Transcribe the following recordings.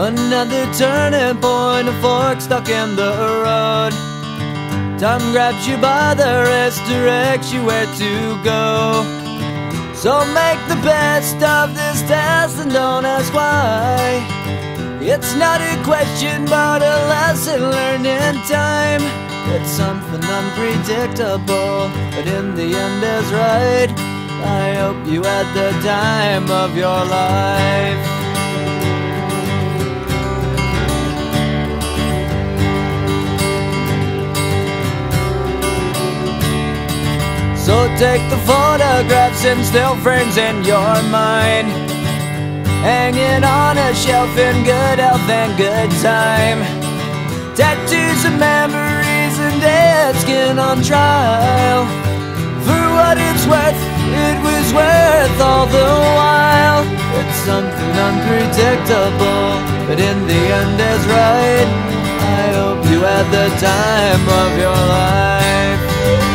Another turning point, a fork stuck in the road. Time grabs you by the wrist, directs you where to go. So make the best of this test and don't ask why. It's not a question but a lesson learned in time. It's something unpredictable, but in the end is right. I hope you had the time of your life. So take the photographs and still frames in your mind, hanging on a shelf in good health and good time. Tattoos of memories and dead skin on trial. For what it's worth, it was worth all the while. It's something unpredictable, but in the end is right. I hope you had the time of your life.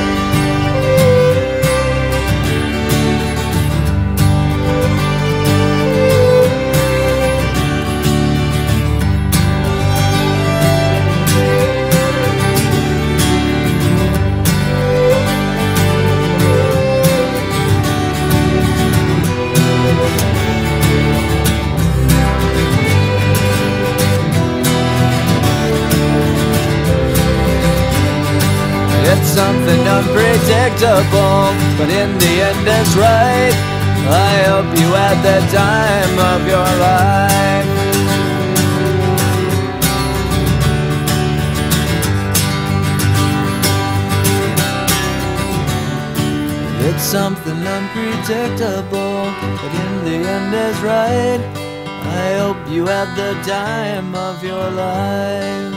It's something unpredictable, but in the end it's right. I hope you had the time of your life. It's something unpredictable, but in the end is right. I hope you had the time of your life.